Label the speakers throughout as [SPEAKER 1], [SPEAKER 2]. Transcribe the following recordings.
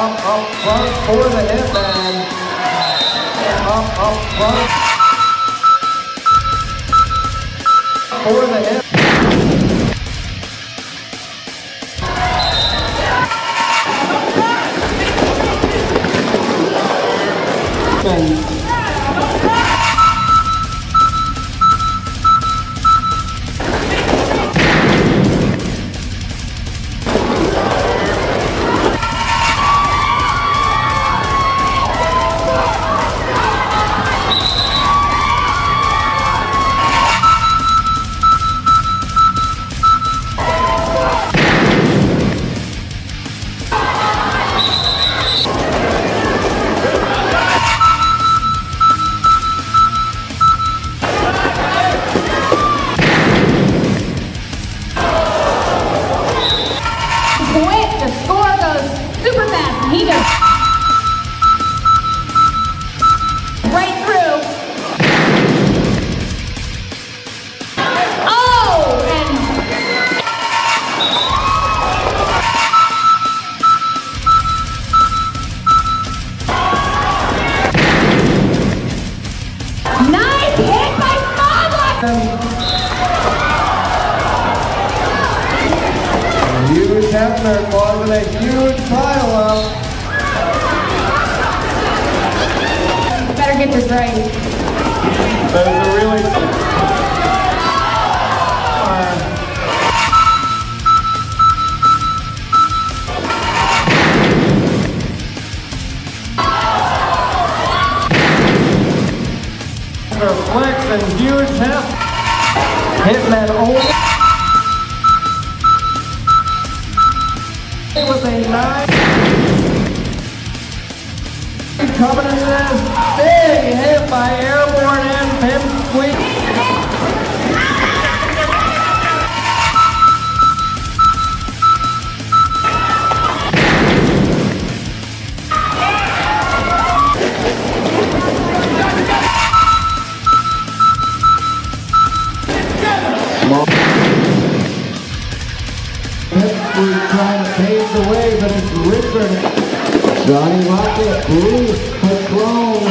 [SPEAKER 1] up front for the Hitman. Up front for the Hitman.
[SPEAKER 2] He goes right through. Oh, and nice hit by Smogler.
[SPEAKER 1] Huge Hitman causing a huge pile-up.
[SPEAKER 2] Better get this right.
[SPEAKER 1] That is a really... Flex and huge Hitman only. It was a 9. Coming into this big hit by Airborne and Pim Squeak. Trying to pave the way, but it's Richard. Johnny Rocket, Bruce, Patron.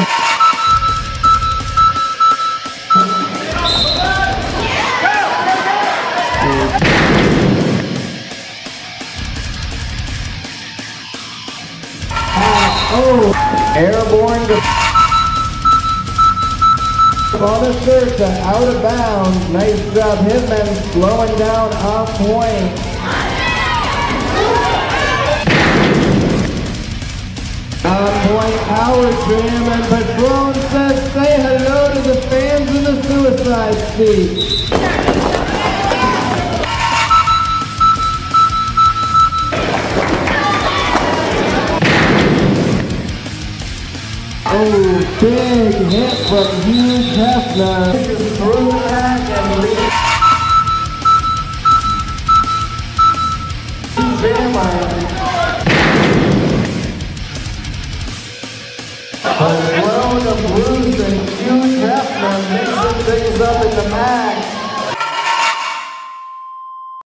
[SPEAKER 1] Airborne on the search and out of bounds. Nice job, Hitman, slowing down on point. On-point power trim, and Patron says say hello to the fans in the suicide seat. Oh, big hit from Huge Hefner. This is through back and lead. A load of Bruce and Huge Hefner mixing things up in the back.